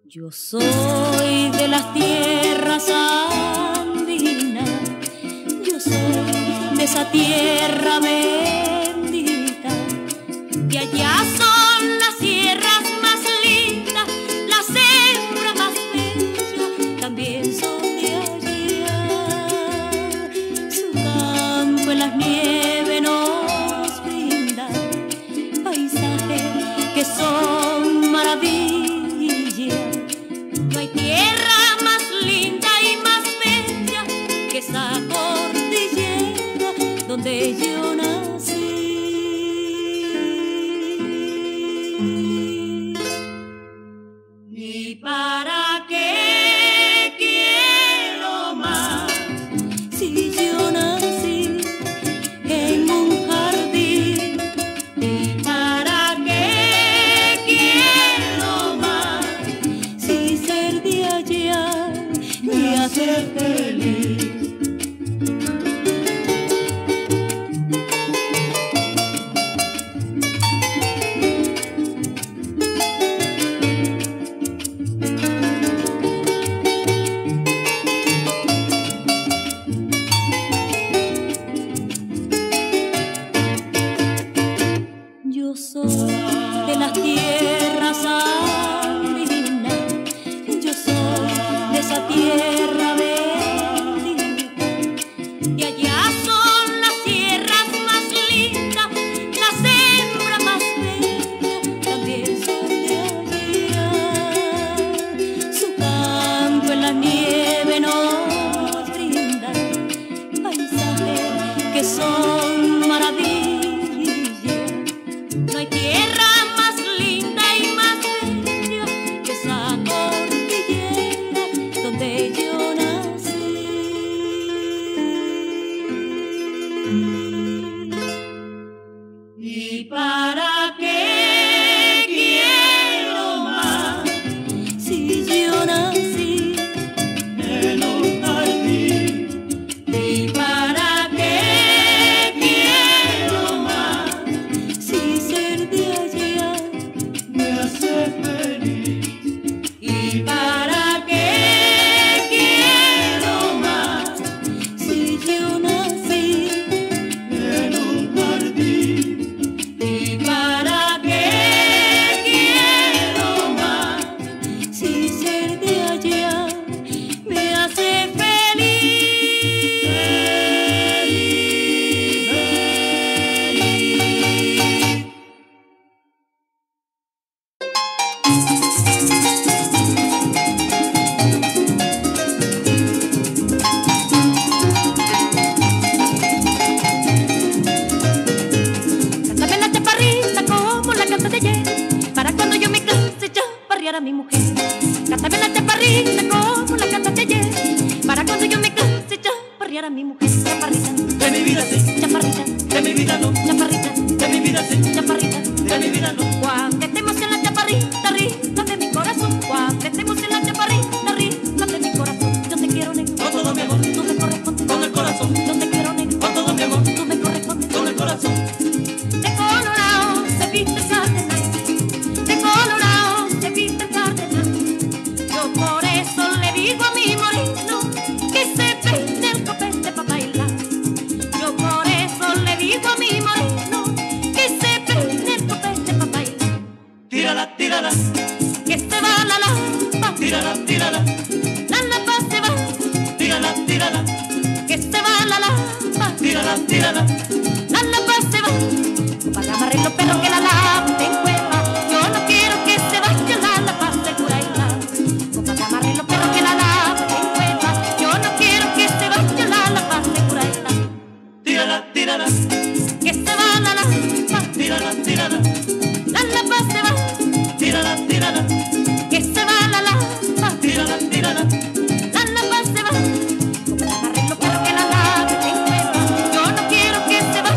Yo soy de las tierras andinas, yo soy de esa tierra bendita, y allá son las sierras más lindas, las hembras más bellas, también son de allá. Su campo en las nieves nos brinda paisajes que son maravillas. No hay tierra más linda y más bella que esa cordillera donde yo nací. ¿Y para qué quiero más si yo nací en un jardín? ¿Y para qué quiero más si ser de allá me hace feliz? Yo soy de las tierras andinas, yo soy de esa tierra bendita, y allá son las tierras más lindas, las hembras más bellas, también son de allá. Su campo en la nieve nos brinda paisajes que son maravillas. No hay tierra más linda y más bella que esa cordillera donde yo nací. ¿Y para qué quiero más si yo nací en un jardín? ¿Y para qué quiero más si ser de allá me hace feliz? ¿Y para qué quiero más si yo nací en un jardín? ¿Y para qué quiero más si ser de allá me hace feliz? Cántame la chaparrita como la canta de ayer, para cuando yo me canse chaparrear a mi mujer. Cántame la chaparrita como la canta de ayer, para cuando yo me canse chaparrear a mi mujer. Chaparrita De mi vida sí, chaparrita, de mi vida no, chaparrita, de mi vida sí, chaparrita. de mi vida no. Cuando estemos en la chaparrita, arriba de mi corazón. Cuando estemos en la chaparrita, arriba de mi corazón. Yo te quiero, negro, Con todo mi amor, tú me correspondes. con el corazón, Yo te quiero, negro, con todo mi amor, tú me correspondes. con el corazón. De Colorado se viste el cardenal, de Colorado se viste el cardenal. Yo por eso le digo a mi moreno que se peine el copete pa' bailar. Yo por eso le digo a mi moreno que se peine el copete pa' bailar. Tírala, tírala, Que se va la lampa, tírala, tírala, la lampa se va. tírala, tírala, Que se va la lampa, tírala, tírala. la lampa se va. Para amarrar los perros que la lampa en cueva. Yo no quiero que se vaya la lampa de cura y la. Para amarrar los perros que la lampa en cueva. Yo no quiero que se vaya la lampa de cura y la. Tírala, tírala, Que se va la lampa, tírala, tírala, la lampa se va. tírala, tírala, Que se va la lampa, tírala, tírala. la lampa se va. Para amarrar los perros que la lampa en cueva. Yo no quiero que se vaya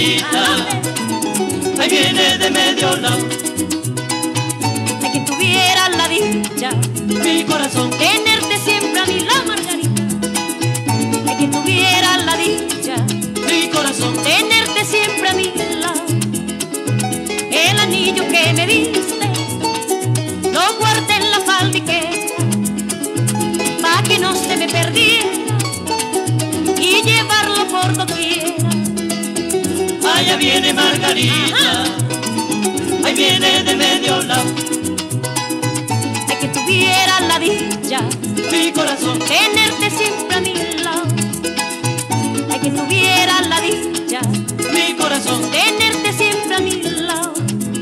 Margarita, ahí viene de medio lado. Hay quien tuviera la dicha, Mi corazón, tenerte siempre a mi lado, Margarita. Hay quien tuviera la dicha, mi corazón, tenerte siempre a mi lado. El anillo que me diste lo guardé en la faldiquera pa' que no se me perdiera y llevarlo por doquiera. allá viene Margarita, ahí viene de medio lado. Hay que tuviera la dicha, Mi corazón, tenerte siempre a mi lado. Hay que tuviera la dicha, mi corazón, tenerte siempre a mi lado.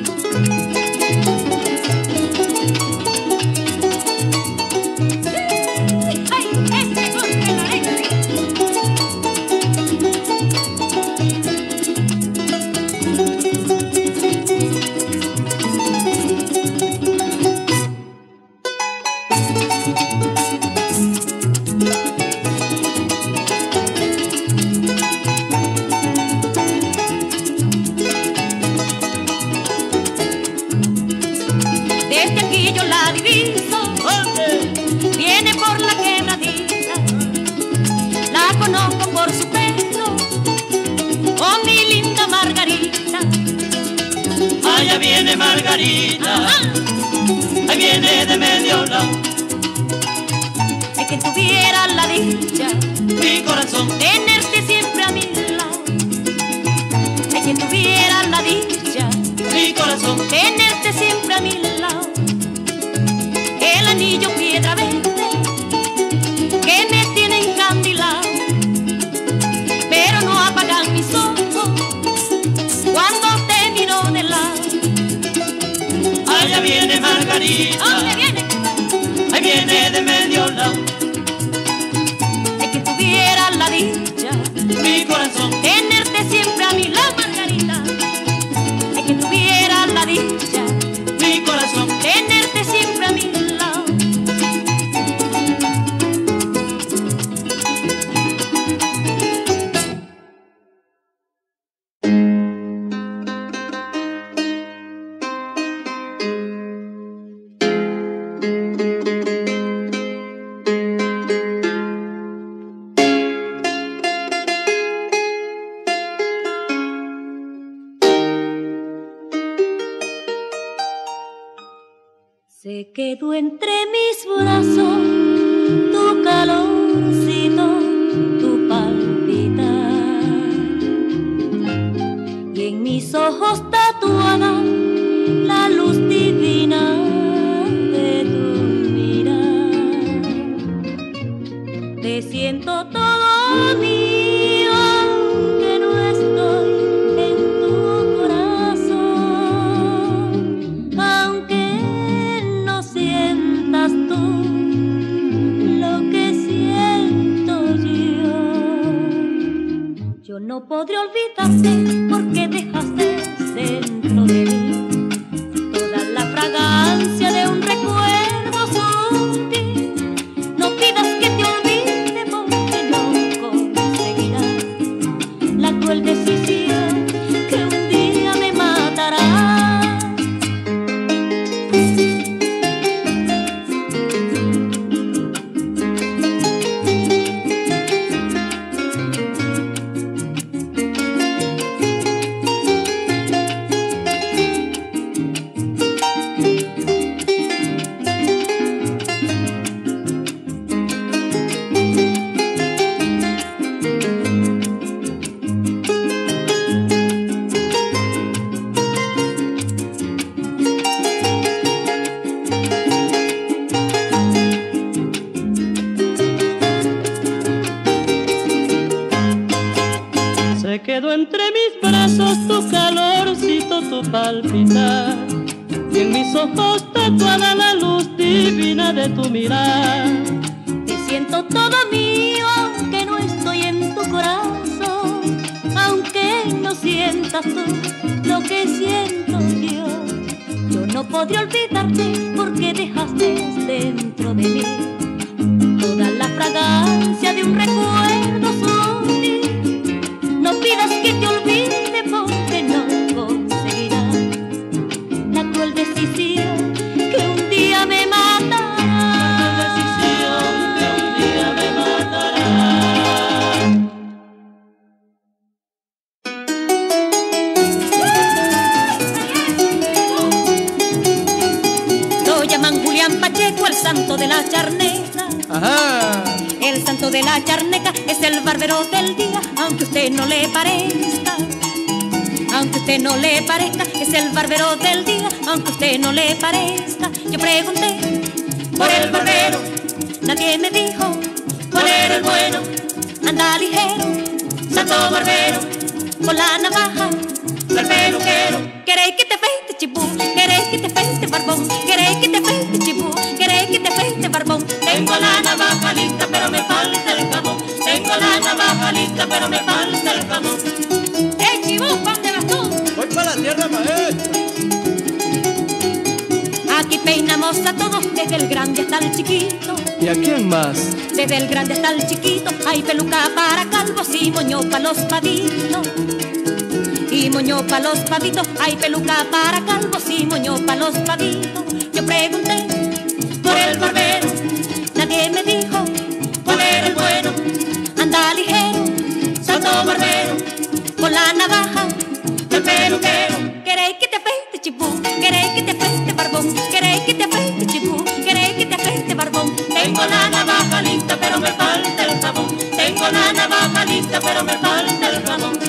Ay, este golpe la arenga. Desde aquí yo la diviso, viene por la quebradita, la conozco por su pelo, oh mi linda Margarita. allá viene Margarita, ahí viene de medio lado. Hay que tuviera la dicha, Mi corazón, tenerte siempre a mi lado. Hay que tuviera la dicha, mi corazón, tenerte siempre a mi lado. El anillo piedra verde que me tiene encandilado, pero no apagan mis ojos cuando te miro de lado. allá viene Margarita, ¿Dónde viene? ahí viene de medio lado. Hay que tuviera la dicha, Mi corazón, tenerte siempre a mi lado, Margarita. Hay que tuviera la dicha, mi corazón, tenerte siempre a mi lado. Se quedó entre mis brazos tu calorcito, tu palpitar, y en mis ojos tatuada la luz divina de tu mirar. Te siento todo mío, aunque no estoy en tu corazón, aunque no sientas tú lo que siento yo. Yo no podré olvidarte porque dejaste dentro de mí toda la fragancia de un recuerdo sutil. No pidas que te olvide porque no conseguirás la cruel decisión que un día me matará. se quedó entre mis brazos tu calorcito, tu palpitar, y en mis ojos tatuada la luz divina de tu mirar. Te siento todo mío, aunque no estoy en tu corazón, aunque no sientas tú lo que siento yo. Yo no podré olvidarte porque dejaste dentro de mí toda la fragancia de un recuerdo sutil. No pidas que te olvide Julián Pacheco, el santo de la charneca. Ajá. El santo de la charneca es el barbero del día, aunque usted no le parezca. Aunque usted no le parezca, es el barbero del día, aunque usted no le parezca. Yo pregunté por el barbero, nadie me dijo cuál era el bueno. Anda ligero, santo barbero, con la navaja del peluquero. ¿Queréis que te afeite, chipú? ¿Queréis que te afeite, barbón? ¿Queréis que te afeite, chipú? ¿Queréis que te afeite, barbón? Tengo la navaja lista, pero me falta el jabón. Tengo la navaja lista, pero me falta el jabón. ¡Ey, chibú, ¿dónde vas tú? Voy para la tierra, maestro. Aquí peinamos a todos, desde el grande hasta el chiquito. ¿Y a quién más? Desde el grande hasta el chiquito. Hay peluca para calvos y moño para los paditos. Y moño para los paditos. Hay peluca para calvos y moño para los paditos. Yo pregunté por el barbero, nadie me dijo cuál era el bueno. Anda ligero, santo barbero, con la navaja del peluquero. ¿Queréis que te afeite, chipú? ¿Queréis que te afeite, barbón? ¿Queréis que te afeite, chipú? ¿Queréis que te afeite, barbón? Tengo la navaja lista, pero me falta el jabón. Tengo la navaja lista, pero me falta el jabón.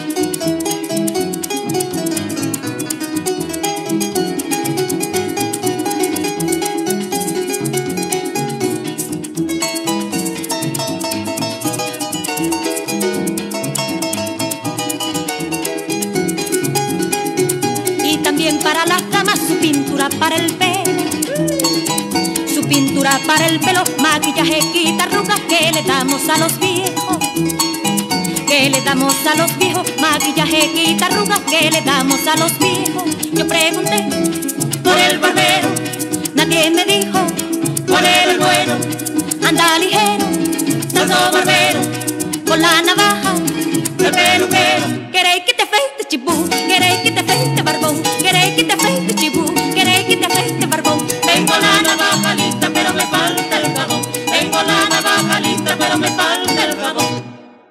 Para las damas su pintura para el pelo, su pintura para el pelo, maquillaje quita arrugas que le damos a los viejos, que le damos a los viejos, maquillaje quita arrugas que le damos a los viejos. Yo pregunté por el barbero, nadie me dijo cuál era el bueno. Anda ligero, santo barbero, con la navaja del peluquero. ¿Queréis que te afeite, chipú? ¿Queréis que te afeite, barbón? ¿Queréis que te afeite, chipú? ¿Queréis que te afeite, barbón? Tengo la navaja lista, pero me falta el jabón. Tengo la navaja lista, pero me falta el jabón.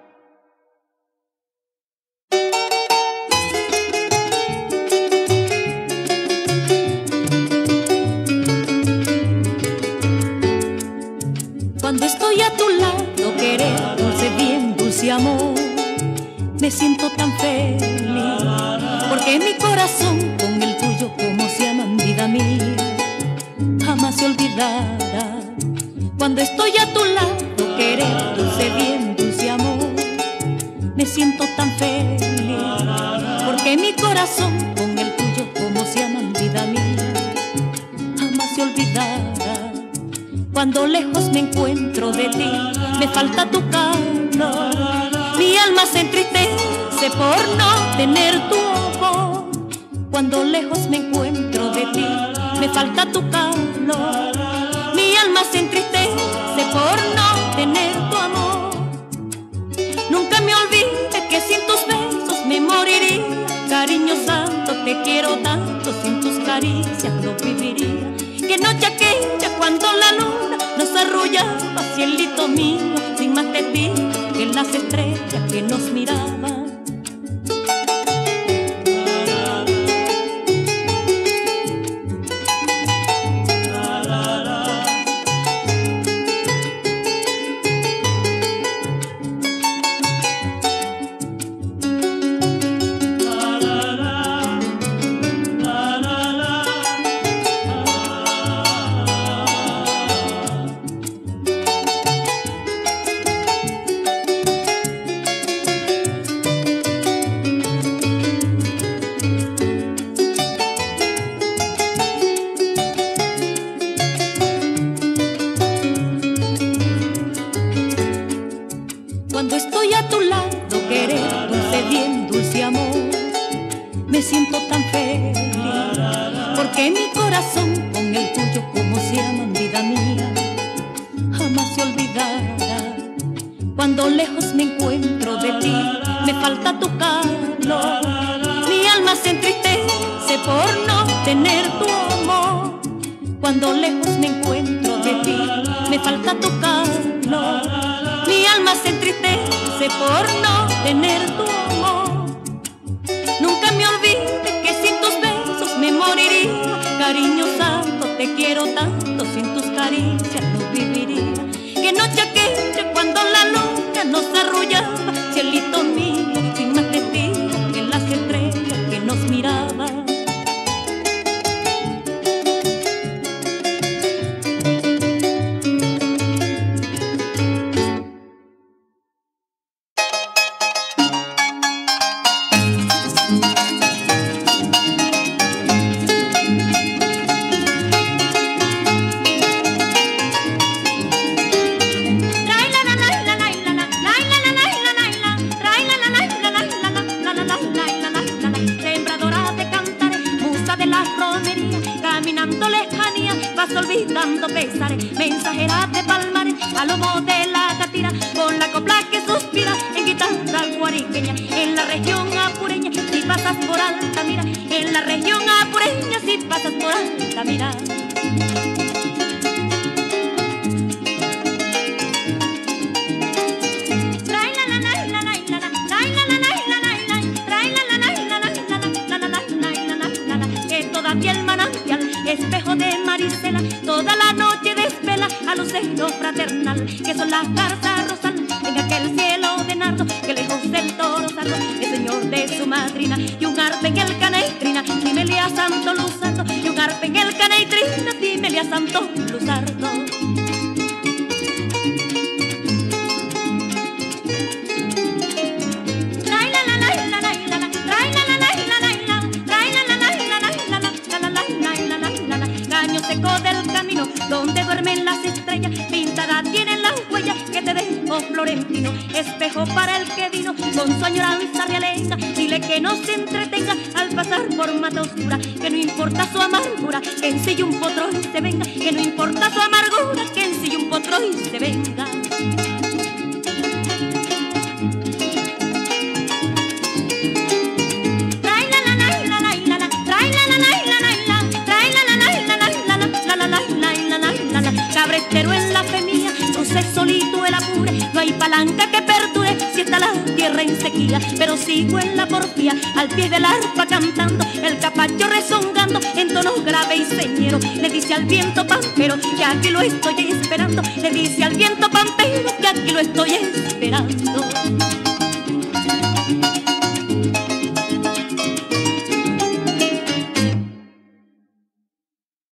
Cuando estoy a tu lado, querer dulce, bien dulce amor, me siento tan feliz, porque mi corazón con el tuyo como se aman, vida mía, jamás se olvidará. Cuando estoy a tu lado, querer dulce, bien dulce amor, me siento tan feliz, porque mi corazón con el tuyo como se aman, vida mía, jamás se olvidará. Cuando lejos me encuentro de ti, me falta tu calor, mi alma se entristece por no tener tu amor. Cuando lejos me encuentro de ti, me falta tu calor, mi alma se entristece por no tener tu amor. Nunca me olvide que sin tus besos me moriría, cariño santo, te quiero tanto, sin tus caricias no viviría. Que noche aquella cuando la luna nos arrullaba, cielito mío, sin más de ti que las estrellas que nos miraban. Cuando estoy a tu lado, querer dulce, bien dulce amor, me siento tan feliz, porque mi corazón con el tuyo como se aman, vida mía, jamás se olvidará. Cuando lejos me encuentro de ti, me falta tu calor, mi alma se entristece por no tener tu amor. Cuando lejos me encuentro de ti, me falta tu calor, mi alma se entristece por no tener tu amor. Nunca me olvide que sin tus besos me moriría, cariño santo, te quiero tanto, sin tu caricia no viviría. Que noche aquella cuando la luna nos arrullaba, cielito mío, sin más testigo que las estrellas que nos miraban. Caminando lejanía, vas olvidando pesares, mensajeras de palmares, a lomo de la catira, con la copla que suspira, en guitarra guariqueña, en la región apureña, si pasas por Altamira, en la región apureña, si pasas por Altamira. Todavía el manantial, espejo de Marisela, toda la noche desvela a lucero fraternal, que son las garzas rosal en aquel cielo de nardo, que lejos del toro sardo es señor de su madrina, y un arpe en el caneitrina, dímele a Santo Luzardo, y un arpe en el caneitrina, dímele a Santo Luzardo. Seco del camino donde duermen las estrellas, pintada tienen las huellas que te dejó Florentino, espejo para el que vino con su añoranza realenga, dile que no se entretenga al pasar por mata oscura, que no importa su amargura, que ensille un potro y se venga, que no importa su amargura, que ensille un potro y se venga. Cabretero en la femilla, cruce solito el apure, no hay palanca que perdure si está la tierra en sequía, pero sigo en la porfía, al pie del arpa cantando, el capacho rezongando en tono grave y señero, le dice al viento pampero que aquí lo estoy esperando, le dice al viento pampero que aquí lo estoy esperando.